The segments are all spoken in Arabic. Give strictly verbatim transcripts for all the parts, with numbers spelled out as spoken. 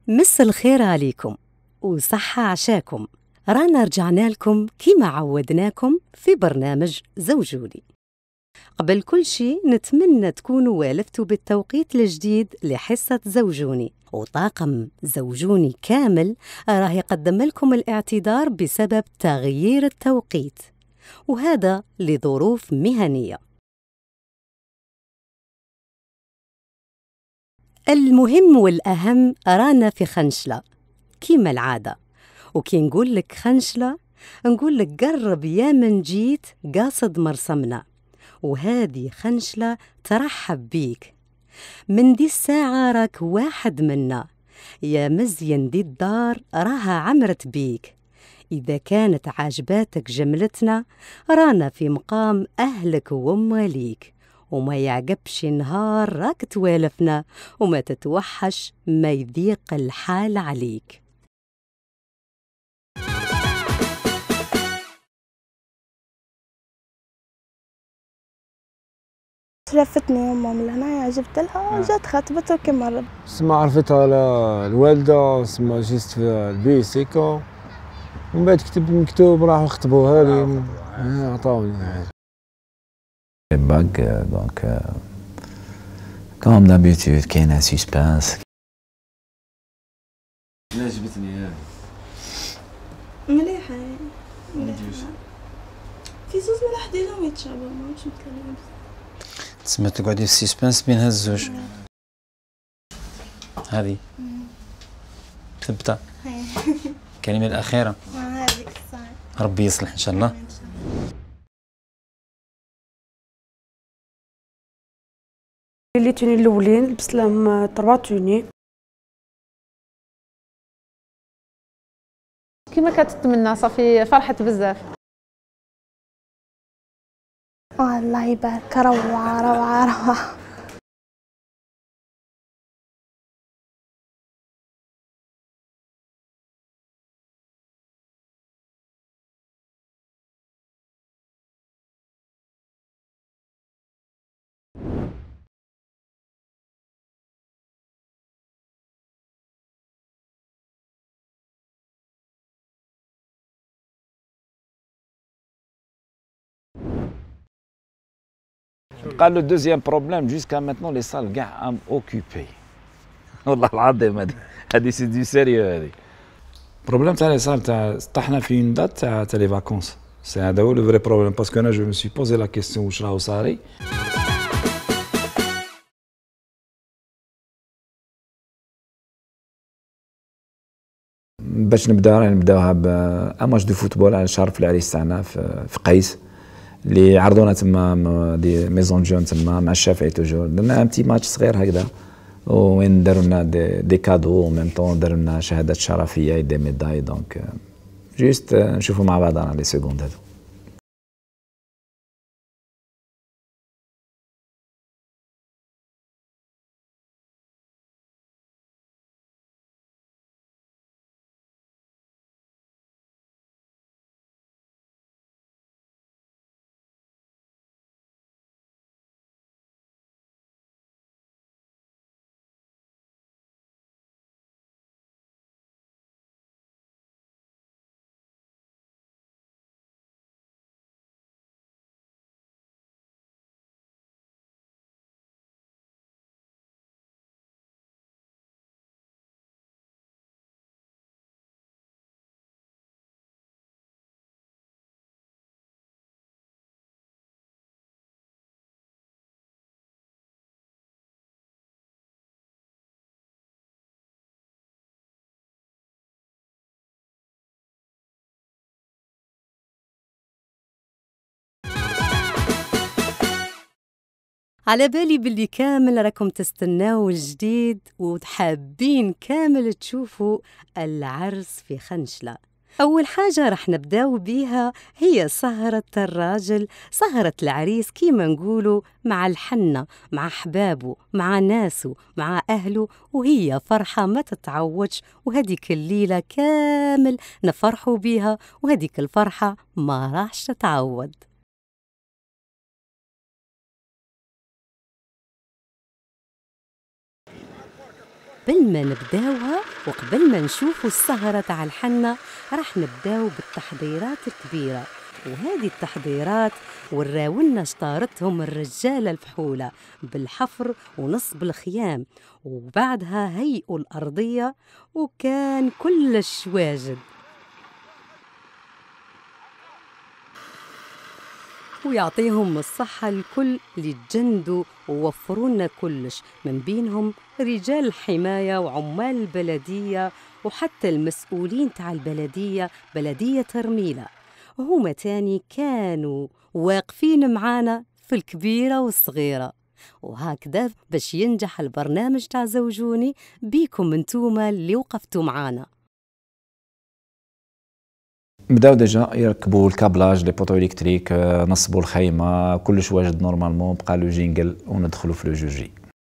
مس الخير عليكم وصحة عشاكم. رانا رجعنا لكم كيما عودناكم في برنامج زوجوني. قبل كل شيء نتمنى تكونوا والفتوا بالتوقيت الجديد لحصة زوجوني، وطاقم زوجوني كامل راه يقدم لكم الاعتذار بسبب تغيير التوقيت، وهذا لظروف مهنية. المهم والأهم رانا في خنشلة كيما العادة، وكي نقول لك خنشلة نقول لك قرب يا من جيت قاصد مرسمنا، وهذه خنشلة ترحب بيك. من دي الساعة راك واحد منا، يا مزين دي الدار راها عمرت بيك. إذا كانت عاجباتك جملتنا رانا في مقام أهلك ومواليك، وما يعقبش نهار راك توالفنا، وما تتوحش ما يضيق الحال عليك. شافتني يما من هنايا جبت لها جات خطبته كيما مرة. سما عرفتها الوالده، سما جيست في البيس هيكا، ومن بعد كتب المكتوب راحوا خطبوها لي عطاوني باك. دونك كوم دابيتود كاينه سيسبانس. عجبتني هذه مليحة مليحة في زوز ملاح ديالهم يتشابهوا ماهمش متكلمين تسمى تقعدي في السيسبانس بين هاد الزوج. هذه ثبتة الكلمة الأخيرة هذيك الساعة ربي يصلح إن شاء الله. اللي توني الاولين لبست لهم طروا توني. كيما كتتمنى صافي فرحت بزاف. آه الله يبارك، روعة روعة روعة. قال له دوزيام بروبليم جوسكا ماتنون لي سال كاع ام اوكوبي. والله العظيم هذه هذه سي دي سيريو. هذه بروبليم تاع لي سال تاع طحنا في اون دات تاع تاع لي فاكونس. سي هذا هو لو فري بروبليم، باسكو انا جو مو سي بوزي لا كيستيون واش راهو صاري. باش نبدا راه نبداوها باماج دو فوتبول على شهر في العريس تاعنا في قيس اللي عرضونا تما دي ميزون جون تما مع الشافعي توجور. درنا ان بتي ماتش صغير هكذا، وين داروا لنا دي, دي كادو، وميم طون داروا لنا شهادات شرفيه دي ميداي. دونك جوست نشوفوا مع بعضنا لي سكوند هذو. على بالي باللي كامل راكم تستناو الجديد وحابين كامل تشوفوا العرس في خنشلة. أول حاجة رح نبداو بيها هي سهرة الراجل، سهرة العريس كيما نقولوا مع الحنة، مع أحبابه، مع ناسه، مع أهله، وهي فرحة ما تتعوضش، وهديك الليلة كامل نفرحوا بيها، وهديك الفرحة ما راحش تتعوض. وقبل ما نبداوها وقبل ما نشوفوا السهرة تاع الحنة راح نبداو بالتحضيرات الكبيرة. وهذه التحضيرات وراولنا شطارتهم الرجالة الفحولة بالحفر ونصب الخيام، وبعدها هيئوا الأرضية وكان كلش واجد. ويعطيهم الصحة الكل اللي تجندوا ووفروا لنا كلش، من بينهم رجال الحماية وعمال البلدية وحتى المسؤولين تاع البلدية بلدية ترميلة، وهما تاني كانوا واقفين معانا في الكبيرة والصغيرة. وهكذا باش ينجح البرنامج تاع زوجوني بيكم انتوما اللي وقفتوا معانا. بداو ديجا يركبوا الكابلاج لي بوطو الكتريك، نصبوا الخيمه، كلش واجد نورمالمون، بقى لو جينجل وندخلوا في لو جوجي.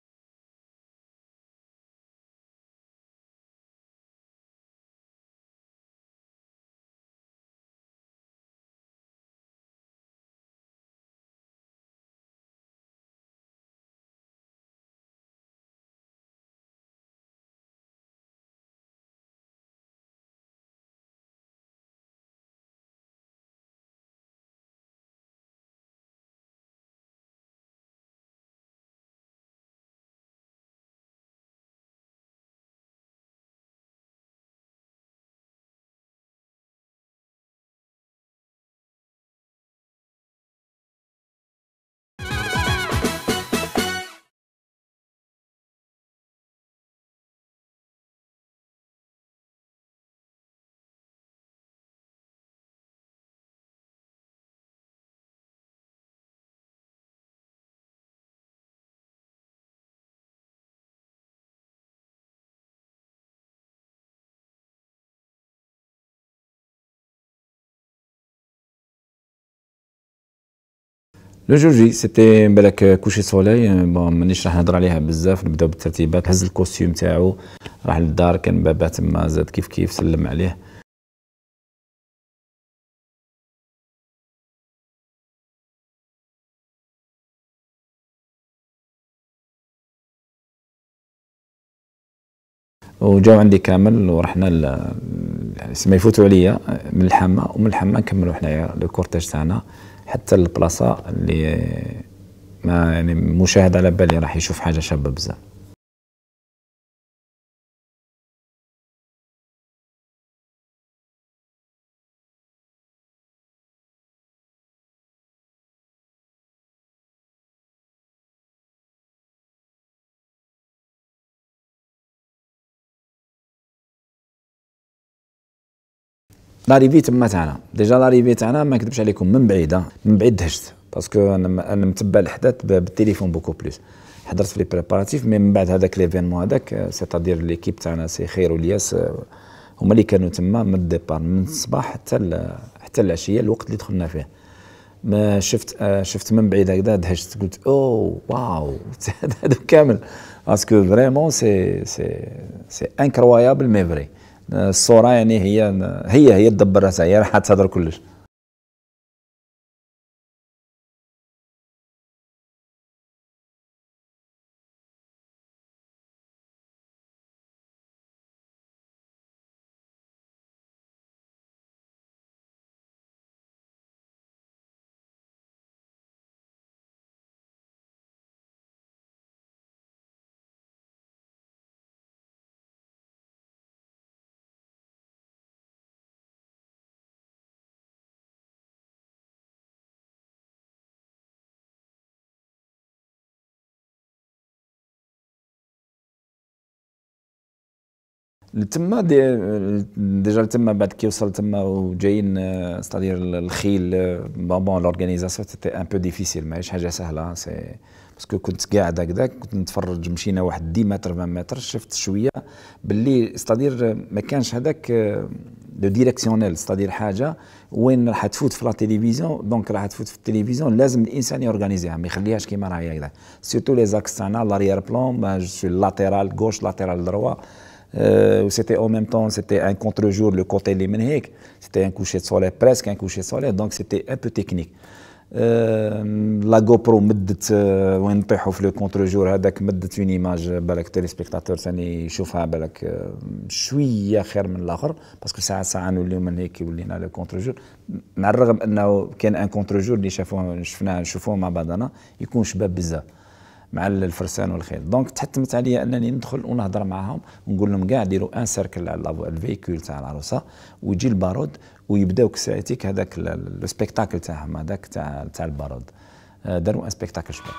لو جوجي سيتي بالك كوشي سولي، بون مانيش راح نهضر عليها بزاف، نبداو بالترتيبات. هز الكوستيوم تاعو، راح للدار، كان باباه تما زاد كيف كيف سلم عليه. وجاو عندي كامل ورحنا سما يفوتوا عليا من الحمى، ومن الحمى نكملوا حنايا لو كورتاج تاعنا حتى البلاصه اللي ما يعني مشاهد على بالي راح يشوف حاجه شابه بزاف. لاريفي تما تاعنا ديجا، لاريفي تاعنا ما نكذبش عليكم من بعيد، من بعيد دهشت، باسكو انا انا متبع الاحداث بالتليفون بوكو بلوس. حضرت في لي بريباراتيف، مي من بعد هذاك ليفينمون هذاك، سيتادير ليكيب تاعنا سي خير والياس هما اللي كانوا تما من الديبار، من الصباح حتى حتى العشيه، الوقت اللي دخلنا فيه. ما شفت شفت من بعيد هكذا دهشت، قلت اوه واو هذا كامل، باسكو فريمون سي سي سي انكرويابل مي فري. الصوره يعني هي هي هي تدبر راسها، هي راح تهضر كلش. تما دي ديجا تما بعد كي وصل تما وجايين ستادير الخيل، بون لورغانيزاسيون سيتي ان بو ديفيسيل، ماهيش حاجه سهله، سي باسكو كنت قاعد هكذاك، كنت نتفرج، مشينا واحد عشرة متر عشرين متر، شفت شويه باللي ستادير ما كانش هذاك لو ديريكسيونيل، ستادير حاجه وين راح تفوت في لا تيليفزيون، دونك راح تفوت في التلفزيون لازم الانسان يورغانيزيها، ما يخليهاش كيما راهي هكذا، سيرتو لي زاكس تاعنا لاريير بلون، ما جو لاتيرال غوش لاتيرال دروا. Euh, c'était en même temps, c'était un contre-jour, le côté limenhek, c'était un coucher de soleil, presque un coucher de soleil, donc c'était un peu technique. لا جو برو مدت وين نطيحوا في لو كونتر جور هذاك مدت اون ايماج بالك تيلي سبيكتاتور ثاني يشوفها بالك شويه خير من الاخر باسكو ساعه ساعه نوليو من هيك ولينا لو كونتر جور مع الرغم انه كان ان كونتر جور اللي شافوه شفناه نشوفوه مع بعضنا يكون شباب بزاف مع الفرسان والخيل. دونك تحتمت عليا انني ندخل ونهضر معاهم ونقول لهم كاع ديروا ان سيركل على الفيكول تاع العروسه ويجي البارود ويبداو كساعتك هذاك السبيكتاكل تاعهم هذاك تاع تاع البارود. داروا ان سبيكتاكل شباب.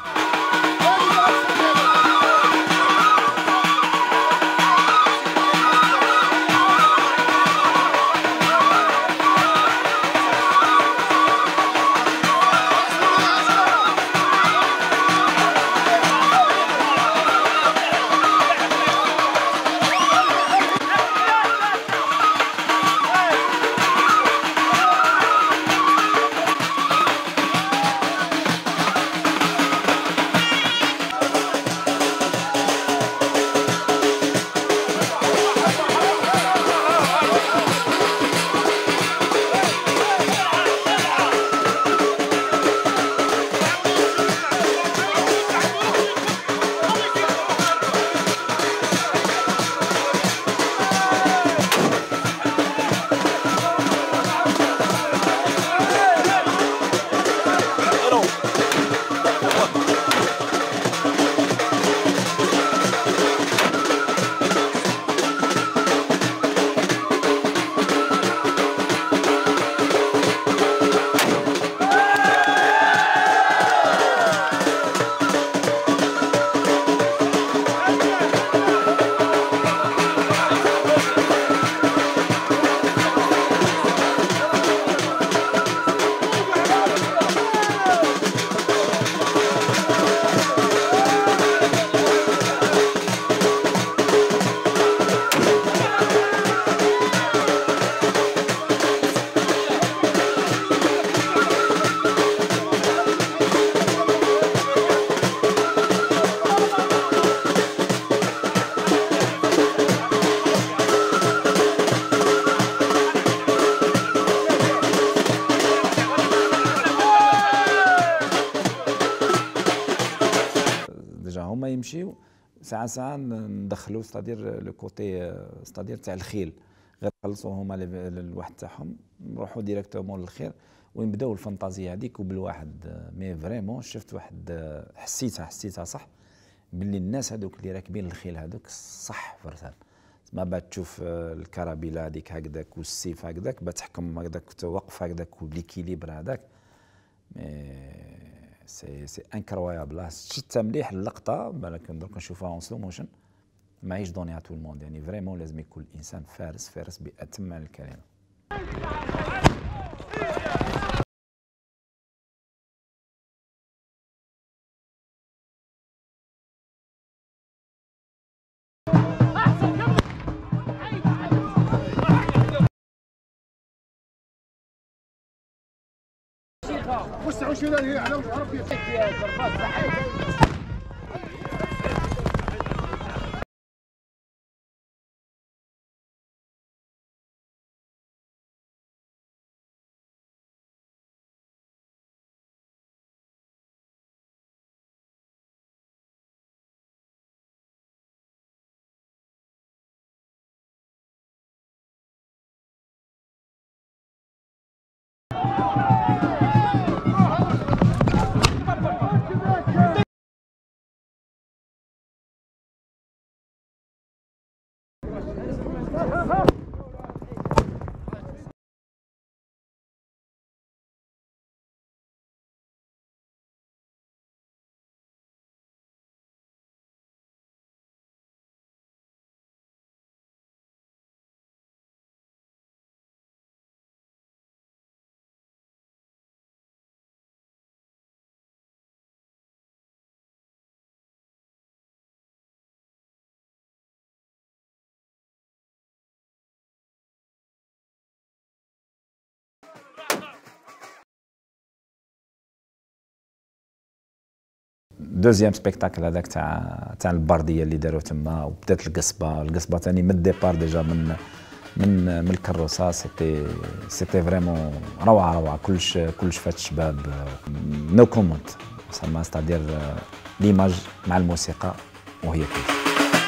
هما يمشيو ساعة ساعة ندخلوا ستادير لو كوتي ستادير تاع الخيل غير خلصوا هما الواحد تاعهم نروحوا ديريكتومون للخير ونبداو الفانتازيا هذيك وبالواحد مي فريمون شفت واحد حسيتها حسيتها صح باللي الناس هذوك اللي راكبين الخيل هذوك صح فرسان ما بعد تشوف الكرابيله هذيك هكذاك والسيف هكذاك بتحكم هكذاك توقف هكذاك وليكيليبر هذاك سي سي انكرويابل. شفتها مليح اللقطه بالك درك نشوفها اون سلو موشن ماهيش دوني تو الموند يعني فريمون لازم يكون الانسان فارس فارس باتم معنى الكلمه. وسعوا شويه هي على ربي يا كرباس صحيح. دوزيام سبيكتاكل هذاك تاع تاع البرديه اللي داروا تما وبدات القصبه القصبه ثاني من الديبار ديجا من من من الكروسه. سيتي سيتي فريمون روعه روعه، كلش كلش فات الشباب. نو كومونت سما ستادير ليماج مع الموسيقى وهي كلش.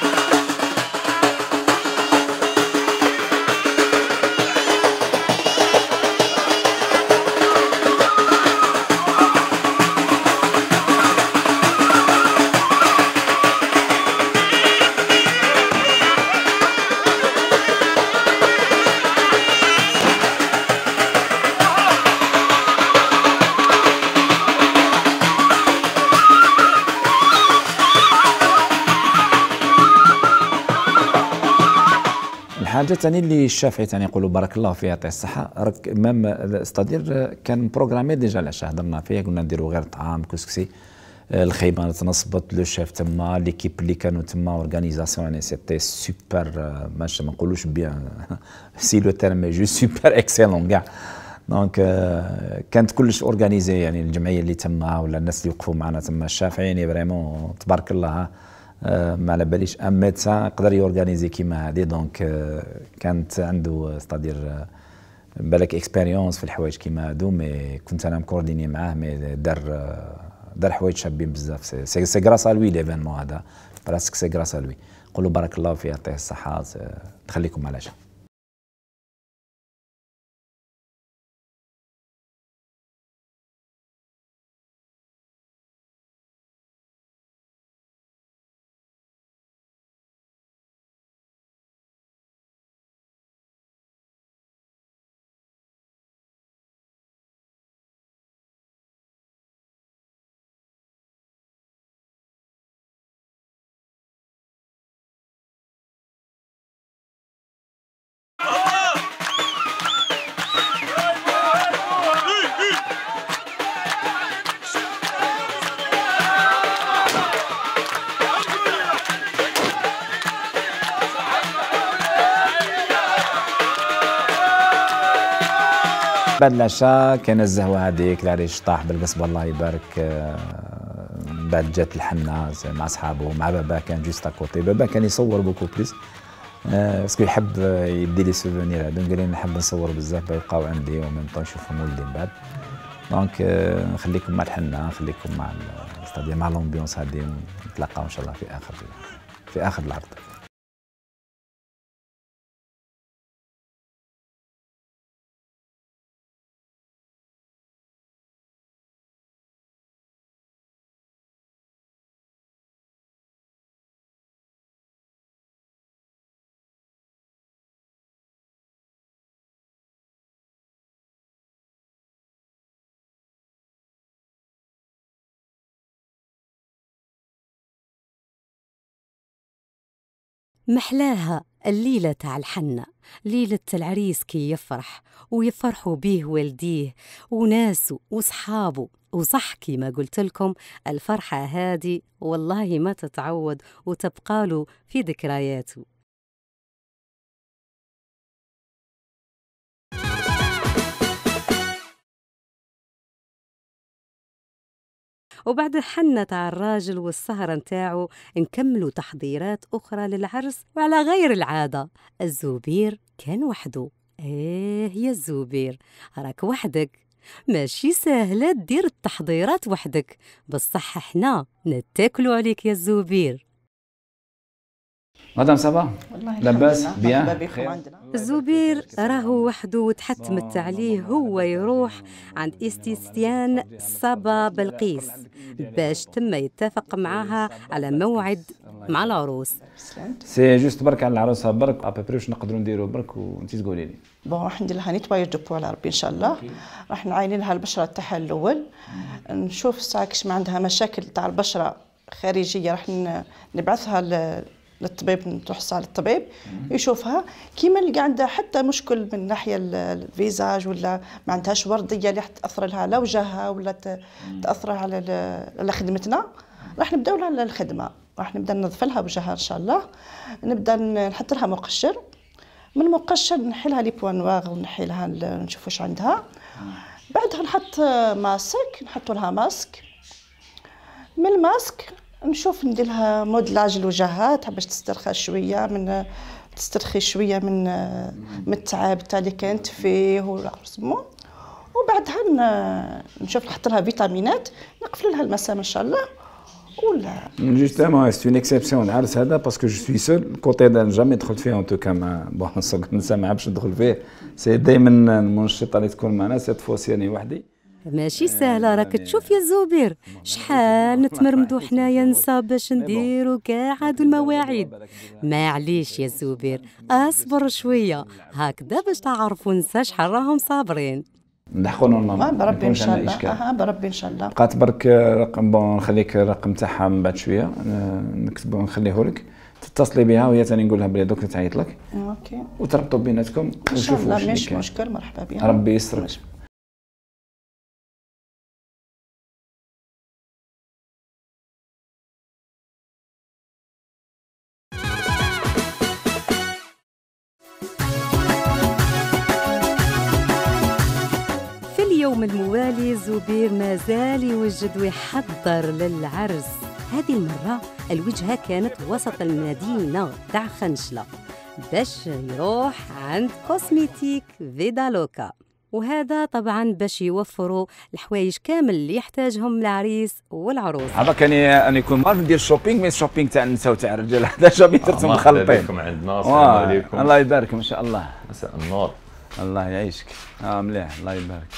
الحاجه ثاني اللي الشافعي ثاني يقولوا بارك الله فيه يعطيه الصحه، راك مام ستادير كان بروغرامي ديجا العشاء هضرنا فيه، قلنا نديروا غير طعام كسكسي، الخيمه تنصبت، لو شيف تما، ليكيب اللي كانوا تما، اورغانيزاسيون يعني سيتي سوبر، ماشي ما نقولوش بيان سي لو تيرم جو سوبر اكسيلون كاع. دونك كانت كلش اورغانيزي، يعني الجمعيه اللي تما ولا الناس اللي وقفوا معنا تما، الشافعي يعني فريمون تبارك الله. ما على باليش ان ميدسان يقدر يورغانيزي كيما هذه. دونك كانت عنده ستادير بالك اكسبيريونس في الحوايج كيما هادو، مي كنت انا مكورديني معاه، مي دار دار حوايج شابين بزاف. سي سي غراس ا لوي ليفينمون هذا، براسك سي غراس ا لوي. نقولوا بارك الله فيه يعطيه الصحه، تخليكم على جنب. بعد العشاء كان الزهوه هذيك، العريش طاح بالقصبه الله يبارك. بعد جات الحنه مع صحابه، مع بابا كان جوست اكوتي. بابا كان يصور بوكو بليس باسكو يحب يدي لي سوفونير هذو، قال لي نحب نصور بزاف بيبقاو عندي ومن طون نشوفهم ولدي من بعد. دونك نخليكم مع الحنه، نخليكم مع ستادير مع لومبيونس هذه، نتلاقاو ان شاء الله في اخر في اخر العرض. محلاها الليلة تاع الحنة، ليلة العريس كي يفرح ويفرحوا بيه والديه وناسه وصحابه. وصح كيما قلت لكم الفرحة هذه والله ما تتعود وتبقى له في ذكرياته. وبعد الحنة تاع الراجل والسهرة نتاعو نكملوا تحضيرات أخرى للعرس. وعلى غير العادة الزوبير كان وحده. ايه يا الزوبير راك وحدك، ماشي سهلة دير التحضيرات وحدك، بصح احنا نتاكلوا عليك يا الزوبير. مدام صباح لاباس بيان؟ الزوبير راهو وحده وتحتمت عليه هو يروح عند استيستيان صبا بلقيس باش تم يتفق معاها على موعد مع العروس. سي جوست برك على العروسه برك ابيبري واش نقدروا نديروا برك وانت تقولي لي. بون راح ندير لها نيتواياج دو بو على ربي ان شاء الله. راح نعاين لها البشره تاعها الاول، نشوف ساعه كش ما عندها مشاكل تاع البشره خارجيه راح نبعثها للطبيب، تروح على الطبيب يشوفها. كيما اللي عندها حتى مشكل من ناحيه الفيزاج ولا ما عندهاش ورديه اللي تاثر لها على وجهها ولا تاثر على على خدمتنا، راح نبداو لها الخدمه. راح نبدا ننظف لها وجهها ان شاء الله، نبدا نحط لها مقشر، من المقشر نحي لها لي بوان نواغ ونحي لها نشوف واش عندها. بعدها نحط ماسك، نحط لها ماسك. من الماسك نشوف ندير لها مودلاج لوجهها باش تسترخى شويه من تسترخي شويه من من التعب تاع اللي كانت فيه والعرسمون، وبعدها نشوف نحط لها فيتامينات، نقفل لها المسام ان شاء الله. ولا جوستومون سي اون اكسبسيون العرس هذا باسكو جو سوي سول الكوتي هذا جامي دخلت فيه ان توكا مع بون نسمع باش ندخل فيه، سي دائما المنشطه اللي تكون معنا سيت فوسي راني وحدي. ماشي سهله، راك تشوف يا زبير شحال نتمرمدوا حنايا نسا باش نديروا كاع هادو المواعيد. معليش يا زبير اصبر شويه هكذا باش تعرفوا نسا شحال راهم صابرين. نلحقوا نورمالمون بربي ان شاء الله. اه بربي ان شاء الله. بقات برك رقم بون نخليك الرقم تاعها من بعد شويه نكتبو نخليه لك تتصلي بها وهي ثاني نقول لها بلي دوك تعيط لك. اوكي. وتربطوا بيناتكم وشوفوا واش ماشي مشكل. مرحبا بها. ربي يسترك. اليوم الموالي زبير مازال يوجد ويحضر للعرس. هذه المرة الوجهة كانت وسط المدينة تاع خنشلة باش يروح عند كوسميتيك فيدالوكا، وهذا طبعا باش يوفروا الحوايج كامل اللي يحتاجهم العريس والعروس. هذا كان انا يكون ما ندير شوبينغ مي شوبينغ تاع النساء وتاع الرجال هذا جامي درتهم مخلطين. مرحبا بكم عندنا. السلام عليكم. الله يبارك ما شاء الله. مساء النور. الله يعيشك. اه مليح الله يبارك.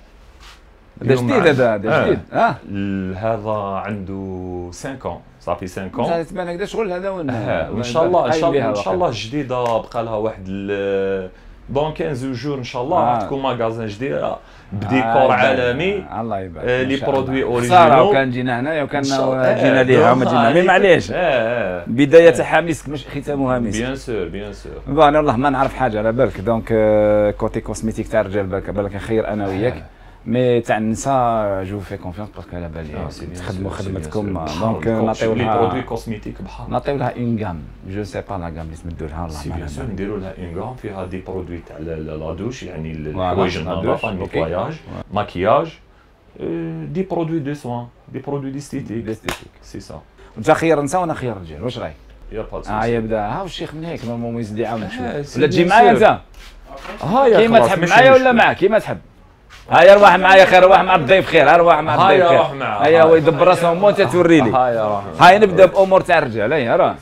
هذا جديد هذا هذا جديد. اه هذا عنده خمسة عام صافي خمسة عام. هذا تبان هكذا شغل هذا وين ان شاء الله ان شاء الله ان شاء الله جديده بقى لها واحد دون خمسة جور ان شاء الله راح تكون ماغازان جديده بديكور عالمي. الله يبارك. لي برودوي اوريجينال. صراحه كان جينا هنايا وكان جينا ليها وما جينا مي معليش. بدايه تاعها مسك مش ختامها مسك. بيان سور بيان سور. بون والله ما نعرف حاجه على بالك دونك كوتي كوسميتيك تاع الرجال بالك بالك خير انا وياك، مي تاع النساء جو في كونفيونس باسكو على بالي تخدموا خدمتكم دونك نعطيو لها لي برودوي كوسميتيك بحال نعطيو لها اون غام جو سي با لا غام اللي تمدوا لها الله بيان سور نديروا لها اون غام فيها دي برودوي تاع لا دوش يعني الحوايج النظافه النيتواياج ماكياج دي برودوي دو سوان دي برودوي ديستيتيك سي سا. انت خير نساء وانا خير رجال واش رايك؟ يا با اه يبدا ها الشيخ من هيك نورمالمون يزيد يعاون شويه ولا تجي معايا انت؟ ها كيما تحب معايا ولا معاك كيما تحب. هيا روح معايا خير روح مع الضيف خير روح مع الضيف خير. هيا روح معاه. هيا هو يدبر راسه وانت توري لي. هيا روح. هيا نبدا بامور تاع الرجال هيا راه.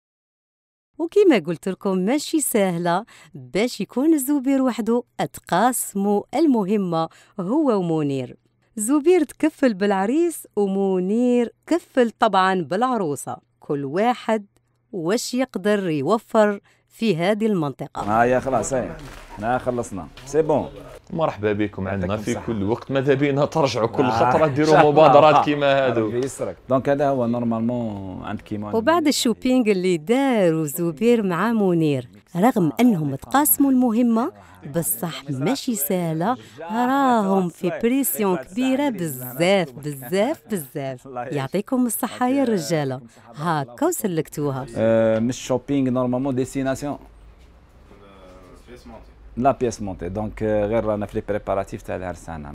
وكما قلت لكم ماشي سهله باش يكون الزبير وحده اتقاسموا المهمه هو ومنير. زبير تكفل بالعريس ومنير كفل طبعا بالعروسه، كل واحد واش يقدر يوفر في هذه المنطقه. هيا خلاص هيا احنا خلصنا سي بون. مرحبا بكم عندنا في كل وقت، ماذا بينا ترجعوا كل خطره ديروا مبادرات كيما هادو. دونك هذا هو نورمالمون عند كيما. وبعد الشوبينغ اللي داروا زبير مع منير رغم انهم تقاسموا المهمه بصح ماشي سهله، راهم في بريسيون كبيره بزاف بزاف بزاف. يعطيكم الصحه يا الرجاله هاكا وسلكتوها. أه مش شوبينغ نورمالمون ديستيناسيون لا بيس مونتي دونك غير رانا في لي بريباراتيف تاع العرس تاعنا.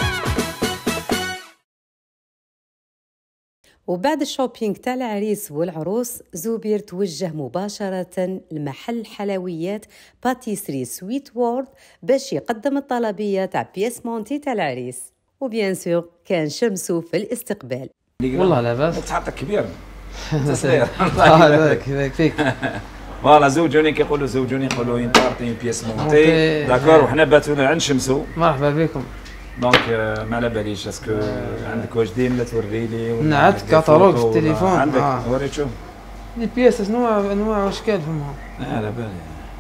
وبعد الشوبينغ تاع العريس والعروس زبير توجه مباشرة لمحل حلويات باتيسري سويت وورد باش يقدم الطلبية تاع بيس مونتي تاع العريس، وبيان سور كان شمسو في الاستقبال. والله لاباس. تحطك كبير. الله يبارك فيك. فوالا زوجوني كيقولوا زوجوني يقولوا اون بارتي بيس مونتي داكور وحنا باتونا عند شمسو. مرحبا بكم. دونك ما على باليش اسكو عندك واش دير توري لي ولا عندك كاتالوج في التليفون عندك آه. وريت شوف لي بياس انواع انواع واشكال فيهم. لا على بالي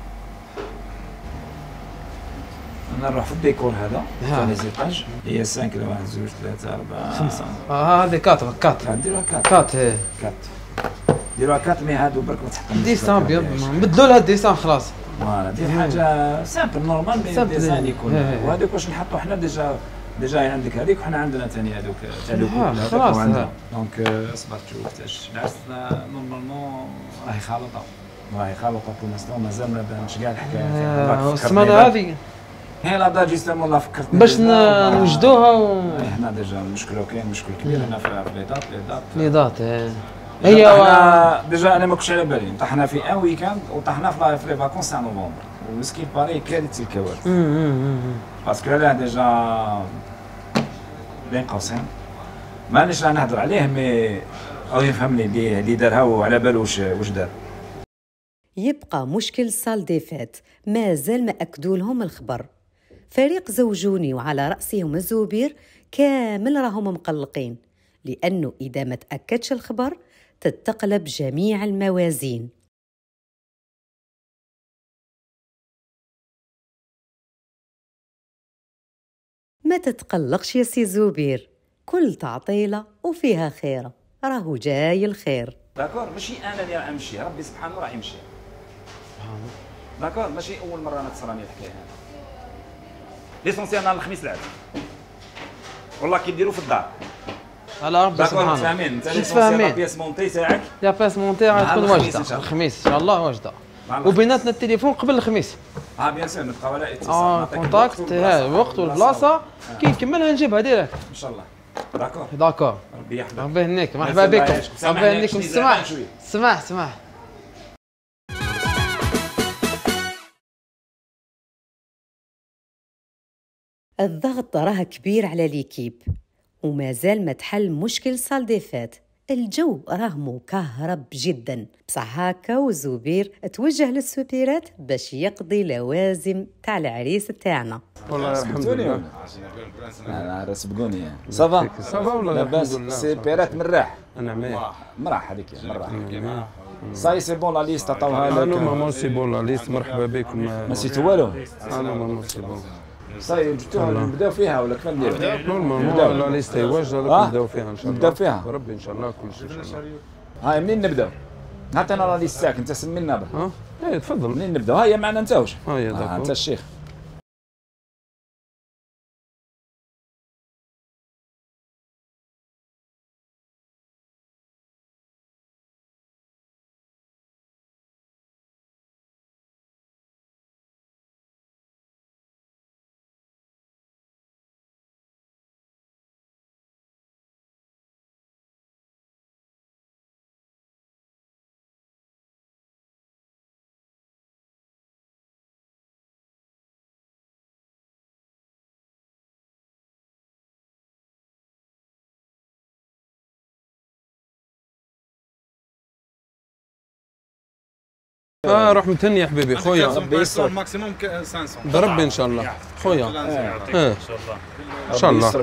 انا نروح في الديكور هذا تاع لي زيتاج هي خمسة واحد زوج ثلاثة أربعة خمسة اه هذه كاتر كات نديروها كات كات ايه كات نديروها كات مي هادو برك ما تحطهم ديسان بيض نبدلوا لها الديسان خلاص. فوالا دير حاجه سامبل نورمال مي ديزاين يكون وهذوك واش نحطوا حنا ديجا ديجا عندك هذيك وحنا عندنا ثاني هذوك تاع دوك خلاص دونك اصبر تشوف تاش العرس نورمالمون راهي خالطه راهي خالطه بور لانستون مازال ما بانش كاع الحكايه. السمانه هذه هي لا دا جيستمون والله فكرت باش نوجدوها و حنا ديجا المشكل كاين مشكل كبير هنا في لي دات لي دات لي دات هي طحنا ديجا انا ما كنتش على بالي، طحنا في ان ويكاند وطحنا في في لي فاكونس تاع نوفمبر، ومسكين باري كارثه الكوارث. باسكو علاه ديجا بين قوسين مانيش راه نهضر عليه، مي او يفهمني اللي اللي دارها وعلى بالو واش واش دار. يبقى مشكل سال دي فات ما زال ما أكدوا لهم الخبر. فريق زوجوني وعلى رأسهم الزوبير كامل راهم مقلقين، لأنه إذا ما تأكدش الخبر تتقلب جميع الموازين. ما تتقلقش يا سي زوبير، كل تعطيلة وفيها خيرة، راهو جاي الخير. داكور ماشي انا اللي راح نمشي، ربي سبحانه راح يمشي. داكور ماشي اول مره انا تصراني الحكايه هذه. ليسونسيال نهار الخميس العاد والله كيديروا في الدار. على ربي سبحانه. فاهمين انت فاهمين. بياس مونتي تاعك يا باس مونتي غتكون واجده الخميس ان شاء الله واجده، وبيناتنا التليفون قبل الخميس. اه بيان سور نبقاو على اتصال. اه كونتاكت ها الوقت والبلاصه كي نكملها نجيبها ديريكت ان شاء الله. داكور داكور ربي يحفظك. ربي يهنيك، مرحبا بكم. ربي يهنيكم. السماح سماح سماح. الضغط راه كبير على ليكيب، وما زال ما تحل مشكل سال دي فات. الجو راه مكهرب جدا، بصح هكا وزوبير توجه للسوبيرات باش يقضي لوازم تاع العريس تاعنا. والله الحمد لله. انا سبقوني صافا صافا والله لاباس. سيبيرات مريح. انا مليح مرح هذيك مرح. صاي سي بون لا ليست عطاوها لك. نورمالمون سي بون لا ليست. مرحبا بكم. ما نسيتو والو. نورمالمون سي بون. صاي جبتوها نبداو فيها ولا كيف نديرو؟ نورمالمون لا ليست واجده نبداو فيها ان شاء الله. نبداو فيها ربي ان شاء الله كل شيء ان شاء الله. هاي منين نبداو؟ هات انا لا ليست تاعك انت سمي لنا برك. ها؟ ايه تفضل. منين نبداو؟ هيا معنا انت واش؟ هيا داكور. انت الشيخ. اه روح متهني يا حبيبي خويا. ربي يسترك. ماكسيموم خمسمية بربي ان شاء الله خويا. اه ان شاء الله ان شاء الله.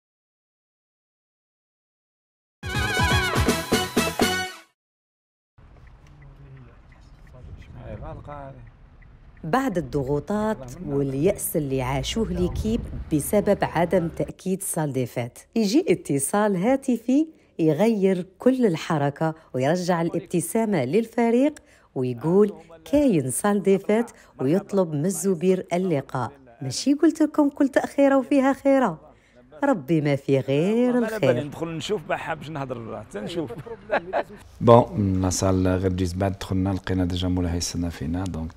بعد الضغوطات واليأس اللي عاشوه ليكيب بسبب عدم تأكيد سال دي فات، يجي اتصال هاتفي يغير كل الحركة ويرجع الابتسامة للفريق ويقول كاين سال دي فات ويطلب من الزبير اللقاء. ماشي قلت لكم كل تأخيرة وفيها خيرة؟ ربي ما في غير الخير. ندخل نشوف ما حابش نهضر حتى نشوف. بون لا سال غير جيت بعد دخلنا لقينا ديجا مولاها يستنى فينا، دونك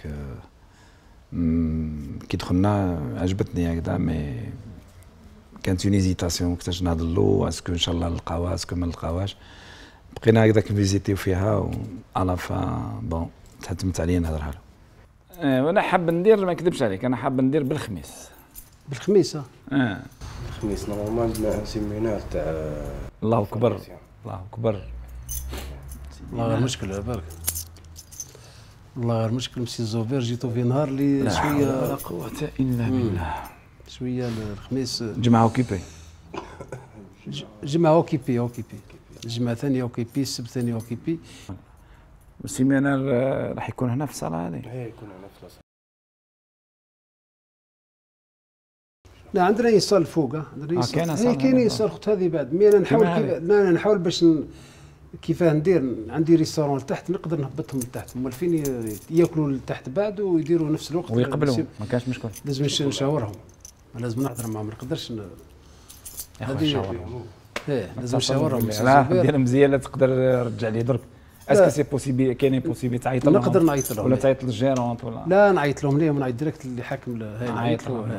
كي دخلنا عجبتني هكذا، مي كانت اون هيزيتاسيون كنتاش نهضر له اسكو ان شاء الله نلقاوها اسكو ما نلقاوهاش. بقينا هكذاك نفيزيتيو فيها و على فا بون تحتمت عليا نهضرها له. وانا حاب ندير ما نكذبش عليك، انا حاب ندير بالخميس. بالخميس اه الخميس نورمالمون عندنا ان سيمينار تاع الله اكبر الله اكبر. الله غير مشكل برك، الله غير مشكل مسي الزوبير جيتو في نهار اللي شويه لا قوه الا بالله. شويه الخميس جمعه اوكيبي. جمعه اوكيبي اوكيبي الجمعه ثانيه اوكيبي، السبت ثاني اوكيبي. السيمينار راح يكون هنا في الصاله هذه. ايه يكون هنا في الصاله. لا عندنا يصال فوق، عندنا يصال. اه كاين يصال خت هذه بعد، مي انا نحاول كيف انا نحاول باش ن... كيفاه ندير. عندي ريستورون لتحت نقدر نهبطهم لتحت، هما فين ياكلوا لتحت بعد ويديروا نفس الوقت ويقبلوا ما كانش مشكل. لازم نشاورهم، لازم نحضر معهم، ما نقدرش ن... هذه ايه لازم نشاورهم. لا دير مزيان لا تقدر رجع لي درك. اسكو سي بوسيبل كاين بوسيبل تعيط لهم؟ نقدر نعيط لهم ولا تعيط للجيرونت ولا لا نعيط لهم ليه نعيط ديريكت اللي حاكم هاي نعيط له.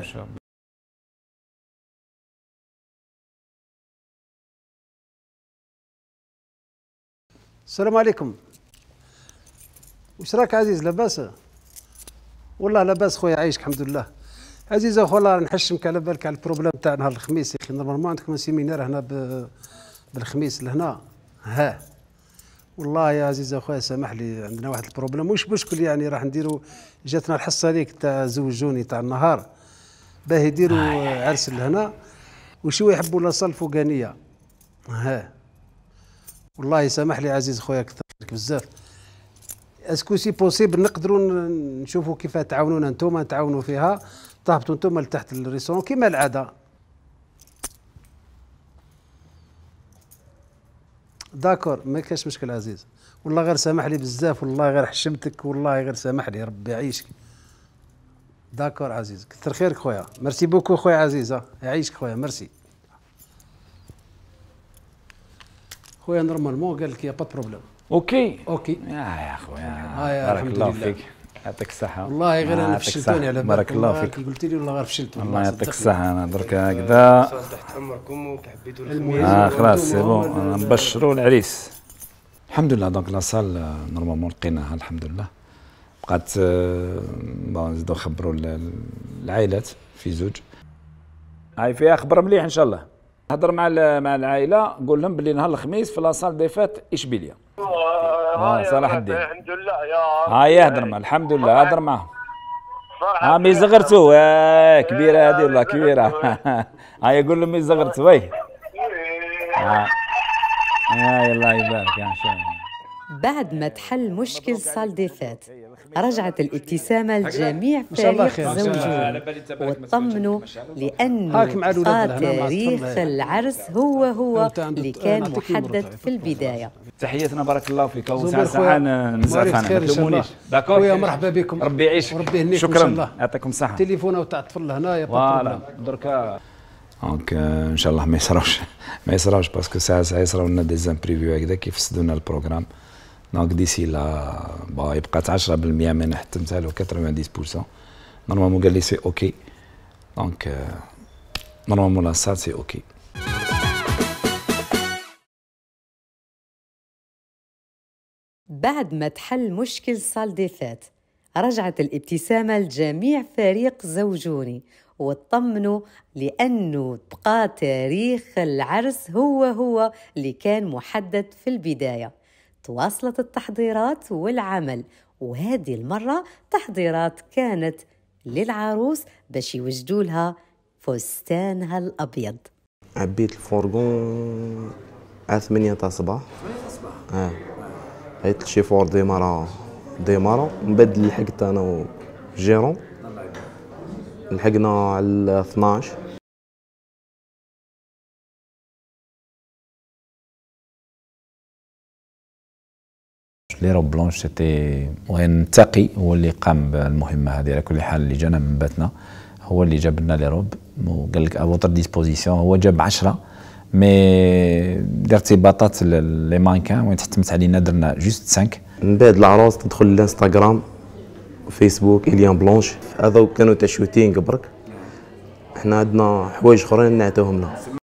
السلام عليكم. واش راك عزيز لاباس؟ والله لاباس خويا عايشك الحمد لله. عزيز اخو الله نحشمك على بالك على البروبليم تاع نهار الخميس يا اخي. نورمالمون عندكم سيمينار هنا ب... بالخميس لهنا. ها والله يا عزيز اخويا سامح لي عندنا واحد البروبليم مش مشكل يعني راح نديروا جاتنا الحصه هذيك تاع زوجوني تاع النهار باه يديروا عرس لهنا وشو يحبوا لاصال فوقانيه. ها والله سامح لي عزيز خويا كثر لك بزاف. اسكو سي بوسيبل نقدروا نشوفوا كيف تعاونونا انتم تعاونوا فيها تهبطوا انتم لتحت الريستورون كما العاده. داكور ما كاش مشكل عزيز. والله غير سامح لي بزاف والله غير حشمتك والله غير سامح لي ربي يعيشك. داكور عزيز كثر خيرك خويا. ميرسي بوكو خويا عزيز. يعيشك خويا ميرسي. خويا نورمالمون قال لك يا با بروبليم. اوكي اوكي يا يا خويا بارك الله فيك يعطيك الصحة. والله غير انا فشلتوني على بالك. بارك الله فيك. قلت لي والله غير فشلت. الله يعطيك الصحة. انا درك هكذا تحت امركم وحبيتوا اه خلاص سي بون نبشروا العريس. الحمد لله دونك لا صال نورمالمون لقيناها الحمد لله. بقات بون نزيدو نخبروا العائلات في زوج. هاي فيها خبر مليح ان شاء الله. هضر مع مع العائله قول لهم باللي نهار الخميس في لاصال دي فات اشبيليه. اه صلاح الدين الحمد لله يا هاي هضر مع الحمد لله هضر معهم. ها مي زغرتو آه كبيره هذه والله كبيره. هاي قول لهم مي زغرتو وي. هاي الله يبارك يا شاء. بعد ما تحل مشكل صال دي فات رجعت الابتسامة لجميع فريق زوجون واطمنوا لأنه تاريخ العرس هو هو اللي كان محدد في البداية. تحياتنا بارك الله فيك. وساعة ساعة نزعف عنها ما تلومونيش. داكور خويا مرحبا بكم. ربي يعيشك. وربي يهنيكم شكرا يعطيكم الصحة. تليفون تاع الطفل هنايا فوالا دركا دونك ان شاء الله ما يصراوش ما يصراوش باسكو ساعة ساعة يصراو لنا دي زامبريفيو هكذا كيفسدوا لنا البروغرام. دونك ديسي لا با يبقى عشرة بالمئة من حتمتها له تسعين بالمئة. نورمالمون قال لي سي اوكي دونك نورمالمون لا سال سي اوكي. بعد ما تحل مشكل صال دي فات رجعت الابتسامة لجميع فريق زوجوني واطمنوا لأنه بقى تاريخ العرس هو هو اللي كان محدد في البداية. تواصلت التحضيرات والعمل وهذه المرة تحضيرات كانت للعروس باش يوجدوا لها فستانها الأبيض. عبيت الفورغون على ثمانية تاع الصباح. اه هيت الشيفور ديمارا ديمارا من بعد لحقت انا وجيرون لحقنا على اثناش. لي روب بلونش سيتي وين تقي هو اللي قام بالمهمه هذه. على كل حال اللي جانا من باتنا هو اللي جاب لنا لي روب وقال لك افوتر ديسبوزيسيون. هو جاب عشرة مي الارتباطات لي مانكان وين تحتمت علينا درنا جوست خمسة. من بعد العروس تدخل الانستغرام فيسبوك إليان بلونش هذا كانوا تاع شوتينغ برك. احنا عندنا حوايج اخرين نعطيهم لها.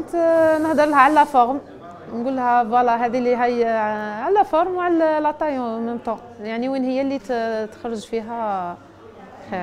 كنت نهضر لها على لا فورم، نقول لها فوالا هذه اللي هي على لا فورم وعلى لا طاي ميم طون، يعني وين هي اللي تخرج فيها خير.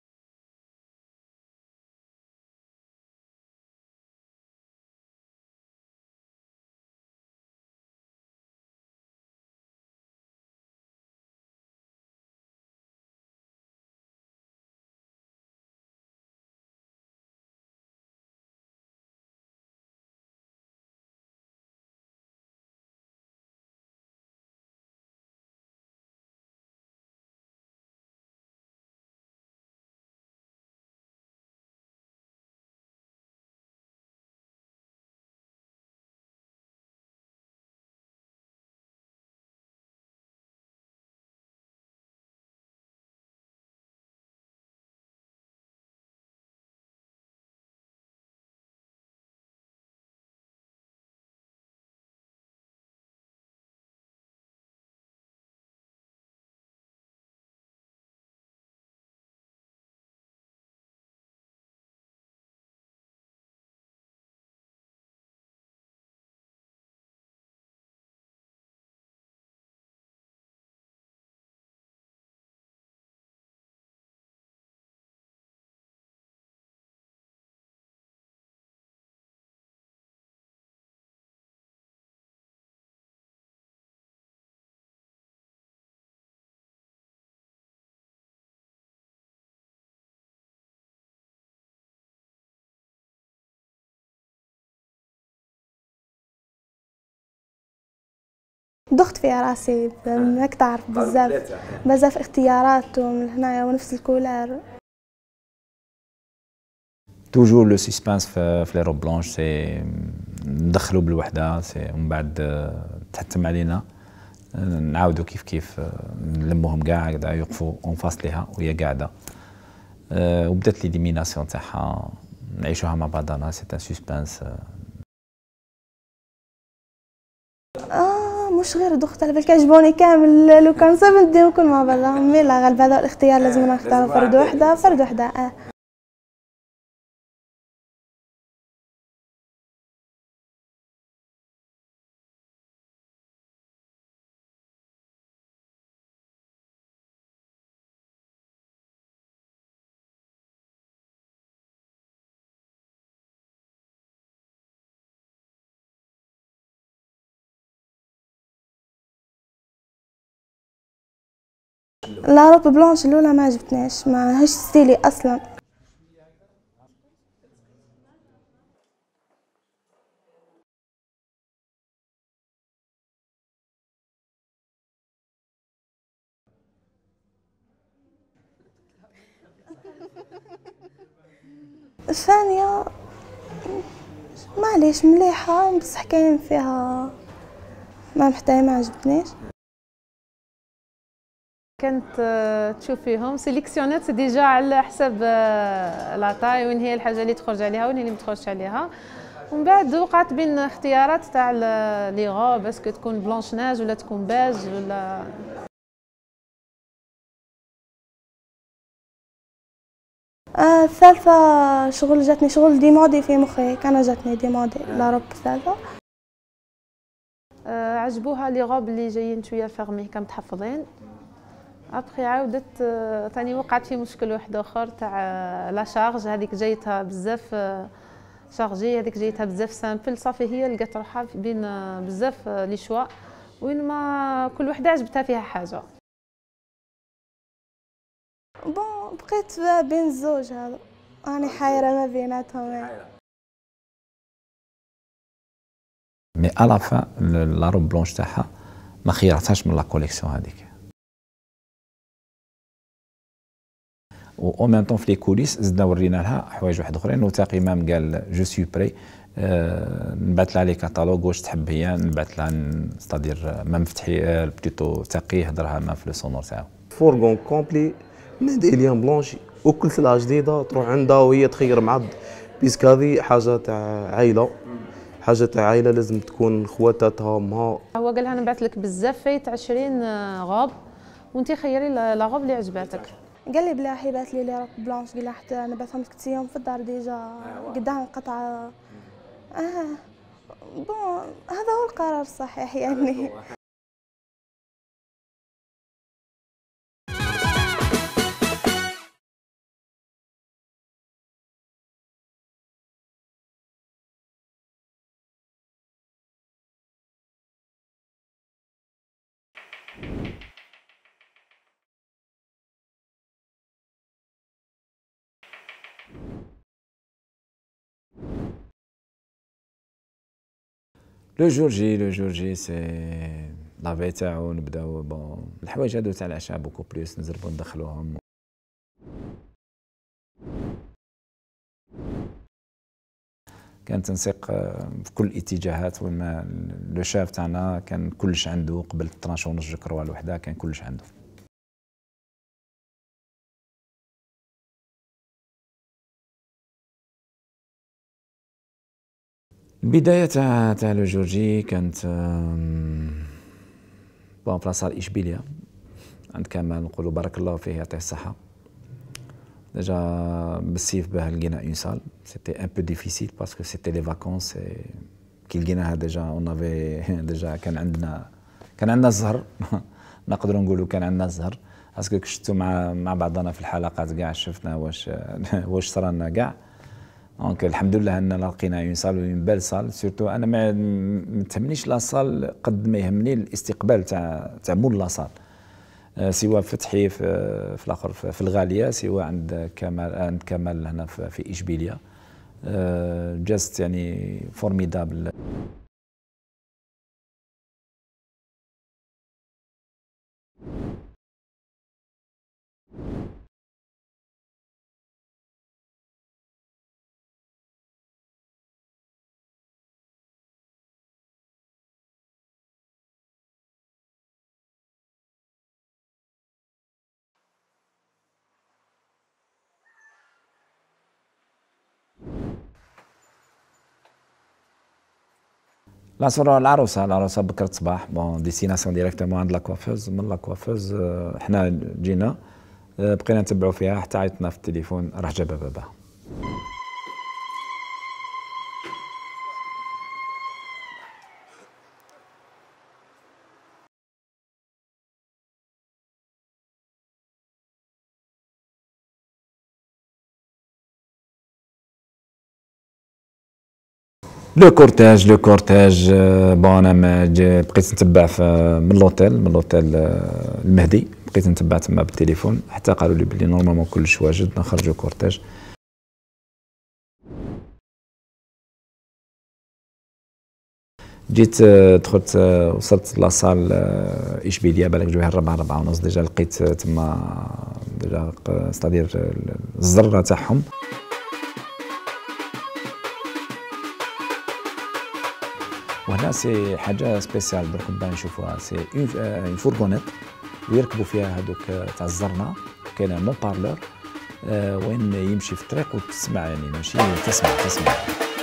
ضغط في راسي ماك تعرف بزاف بزاف اختيارات ومن هنايا ونفس الكولار. توجور لو سسبانس في لي روب بلونش سي ندخلوا بالوحده سي ومن بعد تحتم علينا نعاودوا كيف كيف نلموهم كاع هكذا يوقفوا اون فاس ليها وهي قاعده. وبدات ليليميناسيون تاعها نعيشوها مع بعضنا سي ان سسبانس. اه مش غير ضغط على بالك كيعجبوني كامل لو كان صافي نديهم كل مع بعضهم مي لا غالب هذا الاختيار لازم نختار فرد وحده فرد وحده. اه لا روب بلونش الاولى ما عجبتنيش ما هاش ستيلي اصلا. الثانية معليش مليحة بصح كاين فيها ما محتاجة ما عجبتنيش. كانت تشوف فيهم سيليكسيونات ديجا على حسب لا طاي وين هي الحاجه اللي تخرج عليها وين هي اللي ما تخرجش عليها. ومن بعد وقعت بين اختيارات تاع لي غوب اسكو تكون بلونش ناج ولا تكون باج ولا. آه الثالثة شغل جاتني شغل ديمودي في مخي كان جاتني ديمودي لا روب الثالثة. آه عجبوها لي غوب اللي جايين شويه فيرمي كمتحفظين. ابخي عاودت ثاني وقعت في مشكل واحد اخر تاع لا شارج هذيك جايتها بزاف شارجي هذيك جايتها بزاف سامبل صافي هي لقات روحها بين بزاف لي شوا وين ما كل وحده عجبتها فيها حاجه. بون بقيت بين الزوج هذا راني حايره ما بيناتهم. مي على فان لا روب بلونش تاعها ما خيرتهاش من لا كوليكسيون هذيك. و او ميم طون في لي كوليس زدنا ورينا لها حوايج واحد اخرين وتاقي مام قال جو سوي بري أه نبعث لها لي كاتالوج واش تحب هي نبعث لها ستادير مام فتحي بليتو تاقي هضرها مام في لو سونور تاعو. فورغون كومبلي من ديليان بلونشي وكل سلعه جديده تروح عندها وهي تخير مع بيسك هذه حاجه تاع عائله حاجه تاع عائله لازم تكون خواتاتها امها. هو قال لها نبعث لك بزاف فايت عشرين غوب وانت خيري لا غوب اللي عجباتك. قال لي بلا حيبات لي لي روب بلونش قال لها حتى نبعثهم لك تيوم في الدار ديجا قدام قطعه آه بون هذا هو القرار الصحيح يعني. لو جور جي لو جور جي سي لافي تاعو نبداو بون الحوايج هادو تاع العشاء بوكو بليس نزربو ندخلوهم. كان تنسيق في كل الاتجاهات وين ما لو شاف تاعنا كان كلش عنده قبل اثناش ونص جكروه الوحده كان كلش عنده. البدايه تاع تاع لو جورجي كانت بون بلاصه اشبيليه عند كمال نقولوا بارك الله فيه يعطيه الصحه. ديجا بالصيف باه لقينا اون سال سيتي ان بو ديفيسيل باسكو سيتي لي فاكونس كي لقيناها ديجا اون افي ديجا كان عندنا كان عندنا الزهر نقدروا نقولوا كان عندنا الزهر باسكو شفتوا مع مع بعضنا في الحلقات كاع شفنا واش واش صرالنا كاع. دونك الحمد لله اننا لقينا اون سال اون بال سال سورتو انا ما تهمنيش لا سال قد ما يهمني الاستقبال تاع تاع مول لا سال سواء فتحي في في الاخر في الغاليه سواء عند كمال عند كمال هنا في اشبيليه جاست يعني فورميدابل. لا صورة العروسة العروسة بكرة صباح بون ديستيناسيون ديريكتومون عند لاكوافوز من لاكوافوز حنا جينا بقينا نتبعوا فيها حتى عيطنا في التليفون راه جابها باباها. لو كورتاج لو كورتاج بون انا بقيت نتبع من لوتيل من لوتيل المهدي بقيت نتبع تما بالتليفون حتى قالوا لي بلي نورمالمون كلش واجد نخرجوا كورتاج. جيت دخلت وصلت لاصال اشبيليه بالك جوها الربعه ربعه ونص ديجا لقيت تما ديجا ستادير الزره تاعهم. وهنا سي حاجه سبيسيال درك نبان نشوفوها سي اون فورغونيت ويركبوا فيها هذوك تاع الزرنه كاين مون بارلور وين يمشي في الطريق وتسمع يعني ماشي تسمع تسمع.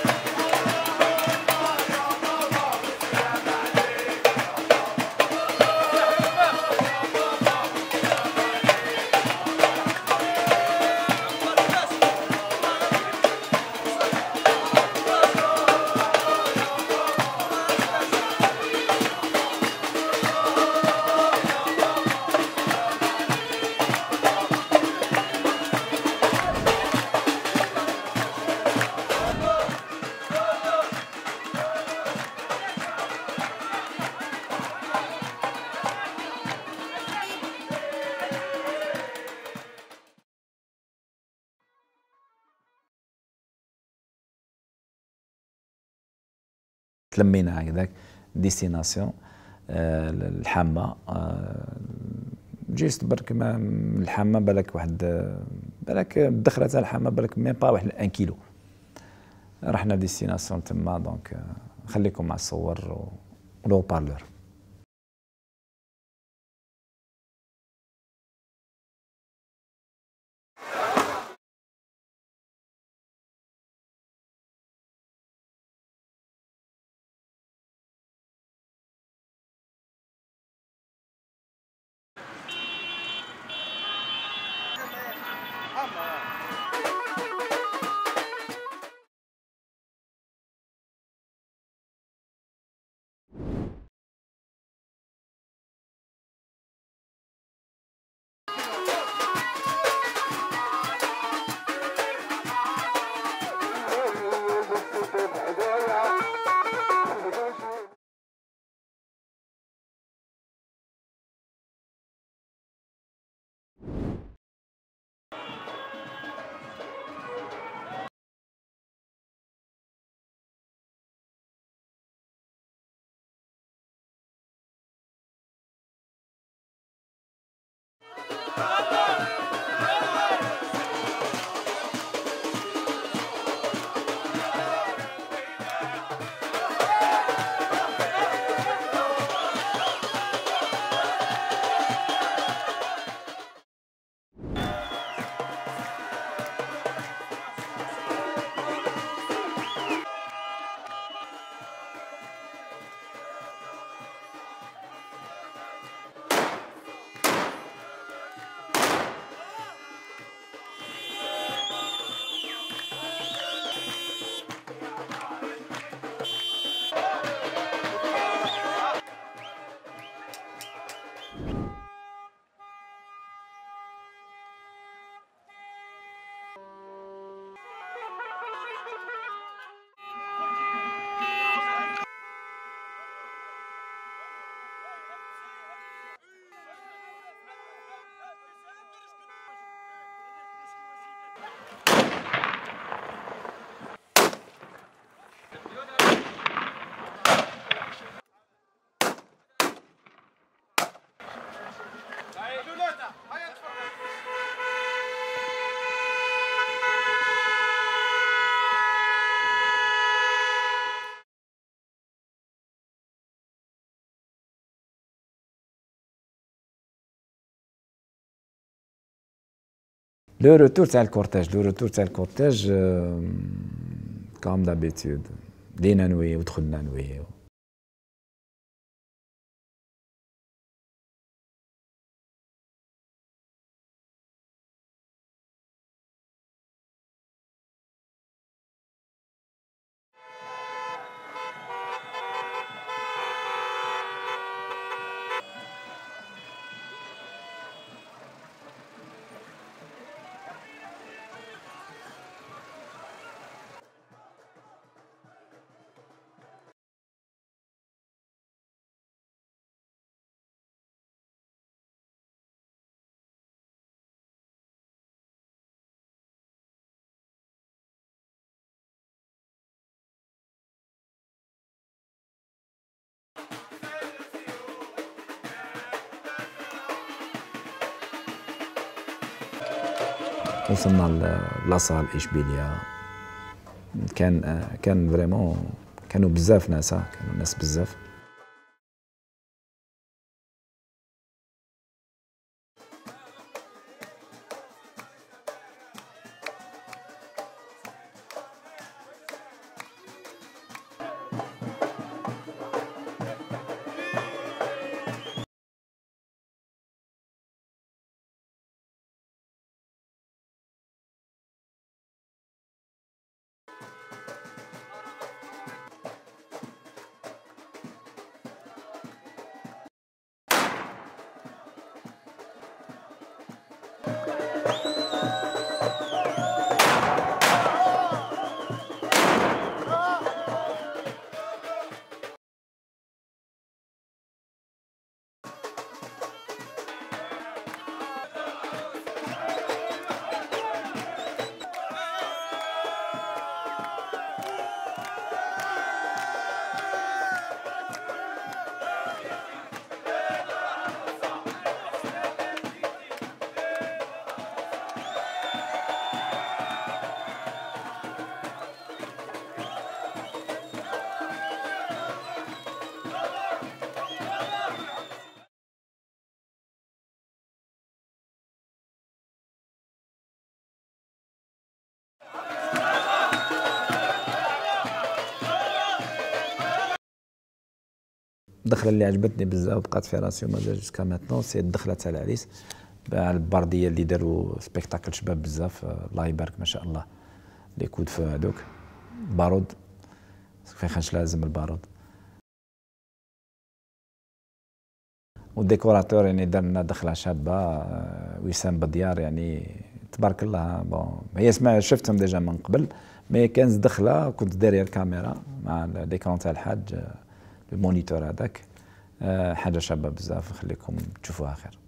تلمينا هكذاك ديستيناسيون الحامه جيست برك ما الحامه بالك واحد بالك الدخله تاع الحامه بالك ميم با واحد ان كيلو. رحنا ديستيناسيون تما دونك خليكم مع الصور ولو بارلور. لو روتور تاع الكورتاج لو روتور تاع الكورتاج كوم دابيتود بدينا نوي ودخلنا نوي. وصلنا لاصال اشبيليه، كان كان فريمون كانوا بزاف ناس، كانوا ناس بزاف. الدخله اللي عجبتني بزاف وبقات في راسي وما جاش جوسكا ماتنون سي الدخله تاع العريس على البارديه اللي داروا سبيكتاكل شباب بزاف، الله يبارك ما شاء الله. لي كود فو هذوك بارود في خنش لازم البارود. والديكوراتور يعني دار لنا دخله شابه، وسام بديار يعني تبارك الله. بون هي اسمها شفتهم ديجا من قبل، مي كانت دخله كنت داري الكاميرا مع ليكرون تاع الحاج المونيتور هذاك، حاجه شابه بزاف، نخليكم تشوفوها خير.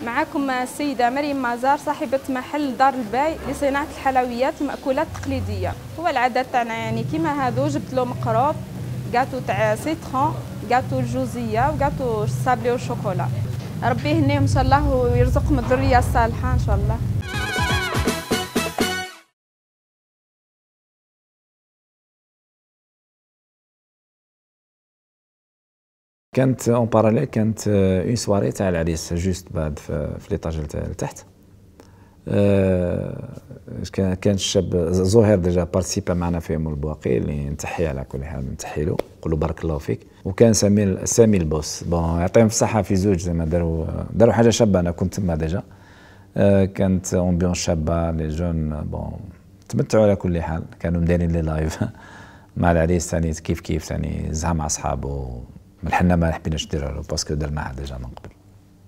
معكم السيدة مريم مازار صاحبة محل دار الباي لصناعة الحلويات المأكولات التقليدية. هو العادات تاعنا يعني كيما هادو جبت له مقروب، كاطو تاع سيترون، كاطو الجوزية وكاطو الصابلي والشوكولا. ربي يهنيهم ان شاء الله ويرزقهم الذرية الصالحة ان شاء الله. كانت اون باراليل كانت اون سواري تاع العريس جوست بعد في, في ليطاج لتحت. أه كان الشاب زهير ديجا بارتيسيبا معنا فيهم البواقي اللي نتحي على كل حال نتحي له نقول له بارك الله فيك. وكان سامي سامي البوس بون يعطيهم الصحه في زوج زي ما داروا داروا حاجه شابه. انا كنت تما ديجا أه كانت امبيونس شابه لي جون بون تمتعوا على كل حال. كانوا مدايرين لي لايف مع العريس ثاني كيف كيف ثاني زعما مع اصحابه. حنا ما حبيناش نديرها له باسكو درناها ديجا من قبل.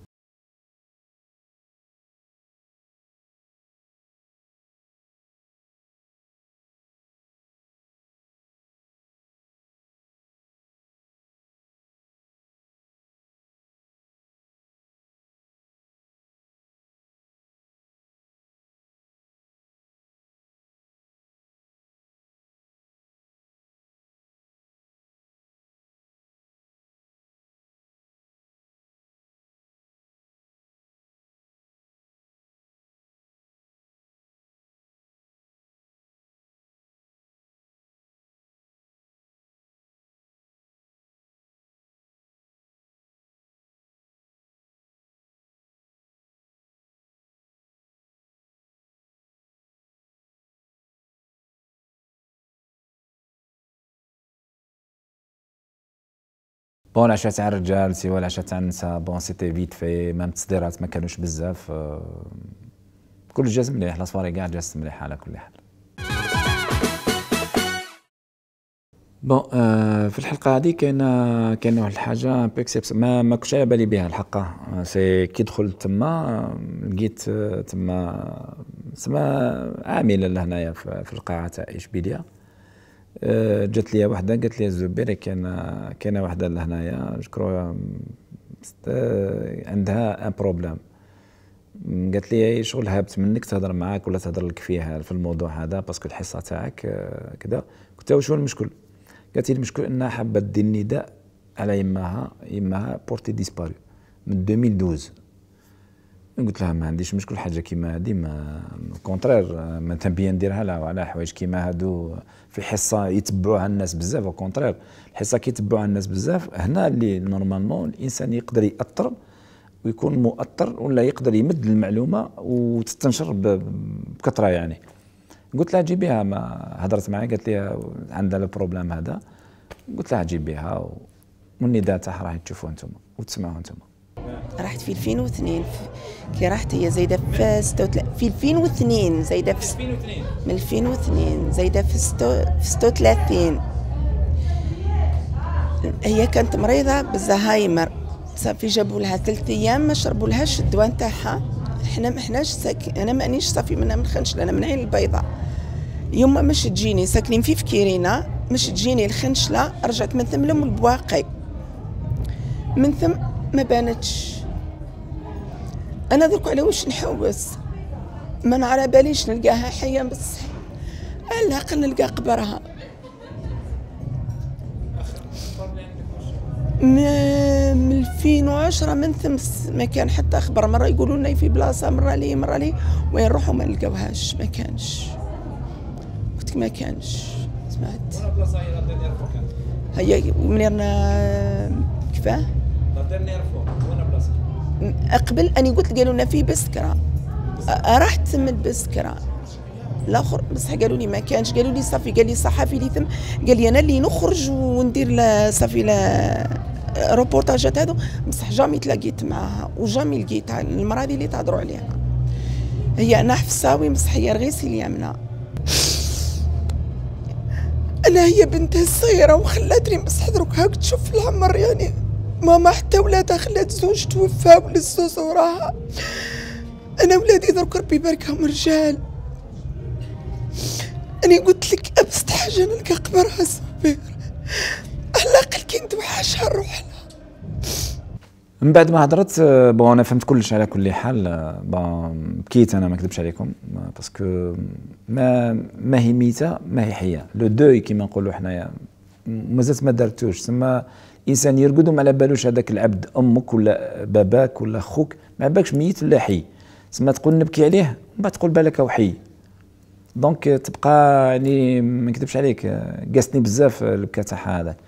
بون العشاء تاع الرجال سيوا العشاء تاع النساء بون سيتي فيت في مام التصديرات ما كانوش بزاف. كل جاز مليح لاصواري كاع جازت مليحه على كل حال. بون آه في الحلقه هذه كاينه كاينه واحد الحاجه بو اكسبس ما ما كنتش على بالي بها الحقه. سي كي دخلت تما لقيت تما تما عامله لهنايا في القاعه تاع اشبيليه. جات لي وحده قالت لي الزبيري كاينه كاينه وحده لهنايا جو عندها ان بروبليم. قالت لي شغل هابت منك تهضر معاك ولا تهضر لك فيها في الموضوع هذا باسكو الحصه تاعك كذا. قلت لها واش هو المشكل؟ قالت لي المشكل انها حابه دير نداء على يماها يماها بورتي ديسبارو من ألفين واثني عشر. قلت لها ما عنديش مشكل حاجه كيما هذه ما كونترير ما تنبيا نديرها لها وعلى حوايج كيما هادو في حصه يتبعوها الناس بزاف. او كونترير الحصه كي يتبعوها الناس بزاف هنا اللي نورمالمون الانسان يقدر ياثر ويكون مؤثر ولا يقدر يمد المعلومه وتستنشر بكثره يعني. قلت لها جيبيها. ما هضرت معي قالت لي عندها البروبليم هذا. قلت لها جيبيها والنداء تاعها راح تشوفوه انتم وتسمعوه انتم. رحت في ألفين واثنين كي رحت هي زايده في في ألفين واثنين زايده في من ألفين واثنين زايده في ستة وثلاثين. هي كانت مريضه بالزهايمر صافي جابوا لها ثلاث ايام ما شربوا لهاش الدواء نتاعها. احنا ما احناش ساكن انا مانيش صافي منها من خنشله انا من عين البيضاء. يوم مش تجيني ساكنين في فكيرينا مش تجيني الخنشله رجعت من ثم لم البواقي من ثم ما بانتش. انا درك على واش نحوس ما على باليش نلقاها حيه بصح على الاقل نلقى قبرها. من ألفين وعشرة من ثم ما كان حتى خبر. مره يقولوا لنا في بلاصه مره لي مره لي وين نروحوا ما نلقاوهاش ما كانش. قلت ما كانش سمعت وين بلاصه هي دير فوق هي منيرنا كيفاه دير نيرفو وين بلاصه قبل اني قلت قالوا لنا في بسكره. رحت ثم البسكره الاخر بصح قالوا لي ما كانش. قالوا لي صافي قال لي صحفي اللي ثم قال لي انا اللي نخرج وندير صافي لا روبورتاجات هذو بصح جامي تلاقيت معاها وجامي لقيتها المراه هذه اللي تهضروا عليها. هي انا حفصاوي بصح هي رغيسي اليمنى. انا هي بنتها الصغيره وخلاتني بصح دروك هاك تشوف العمر يعني ماما حتى ولادها خلات زوج توفى وللزوز وراها. انا ولادي درك ربي يباركهم رجال. انا قلت لك ابسط حاجه نلقى قبرها صبير على الاقل كي ندوي حاجه نروح لها. من بعد ما هضرت بون انا فهمت كلش على كل حال. بون بكيت انا ما نكذبش عليكم باسكو ما ما هي ميته ما هي حيه. لو دوي كيما نقولوا حنايا مازالت ما دارتوش. تسمى انسان يرقد وما على بالوش هذاك العبد امك ولا باباك ولا خوك ما على بالكش ميت ولا حي. تسمى تقول نبكي عليه ومن بعد تقول بالك هو حي. دونك تبقى يعني ما نكذبش عليك قاستني بزاف البكا تاعها هذاك.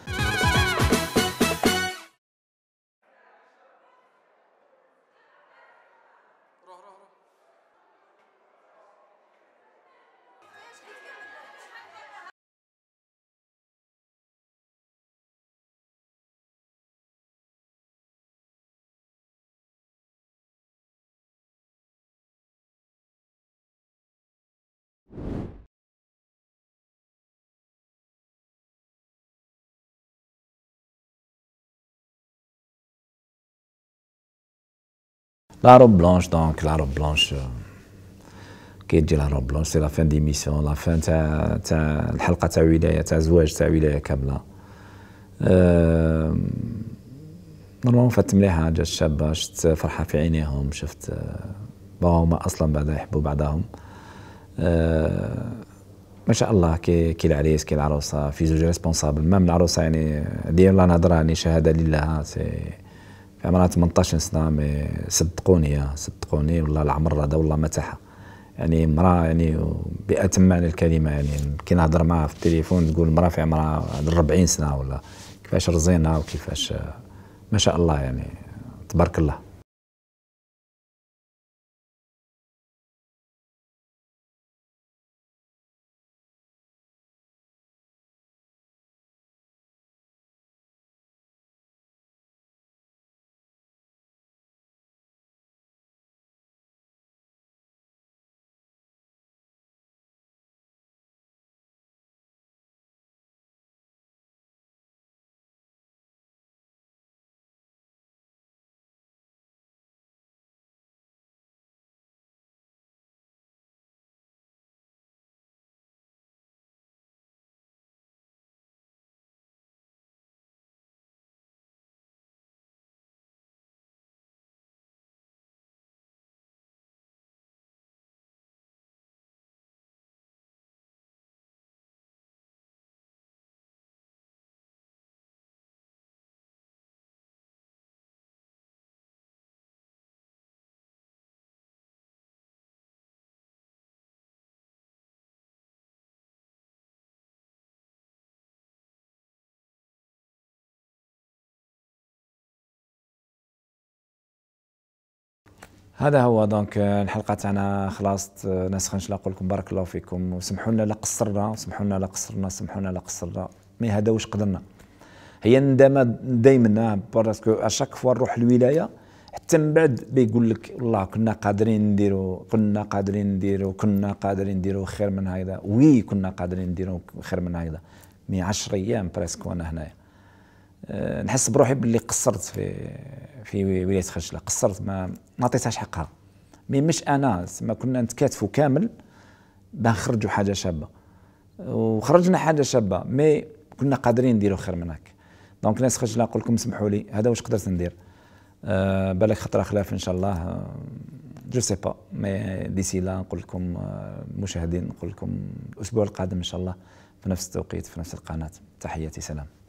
La robe blanche, donc la robe blanche كي تجي لا روب بلونش سي لا فان ديميسيون لا فان تاع تاع الحلقه تاع ولايه تاع زواج تاع ولايه كامله. أه نورمالمون فات مليحه جات الشابه شفت فرحه في عينيهم شفت بون هما اصلا بعدا يحبوا بعضهم. أه ما شاء الله كي كي العريس كي العروسه في زوج ريسبونسابل مام العروسه يعني دير لا نهضر يعني شهاده لله سي في عمرها ثمنطاش سنه مي صدقوني صدقوني والله العمر هذا والله ما تاعها يعني مراه يعني بأتم معنى الكلمه يعني كي نهضر معها في التليفون تقول مراه في عمرها أربعين سنه ولا كيفاش رزينه وكيفاش ما شاء الله يعني تبارك الله. هذا هو دونك الحلقه تاعنا خلاص. ناس خنشلا نقول لكم بارك الله فيكم وسمحوا لنا لا قصرنا وسمحوا لنا لا قصرنا سمحوا لنا لا قصرنا مي هذا واش قدرنا. هي الندامه دائما باسكو اشاك فوا نروح الولايه حتى من بعد بيقول لك والله كنا قادرين نديروا كنا قادرين نديروا كنا قادرين نديروا خير من هذا. وي كنا قادرين نديروا خير من هذا مي عشر ايام بريسك وانا هنايا أه نحس بروحي باللي قصرت في في ولايه خنشلا قصرت ما ما عطيتهاش حقها. مي مش انا ما كنا نتكاتفوا كامل باه نخرجوا حاجه شابه وخرجنا حاجه شابه مي كنا قادرين نديروا خير من هكا. دونك ناس خنشلا نقول لكم سمحوا لي هذا واش قدرت ندير. أه بالك خطره خلاف ان شاء الله جو سي با مي ديسي لا نقول لكم المشاهدين نقول لكم الاسبوع القادم ان شاء الله في نفس التوقيت في نفس القناه. تحياتي سلام.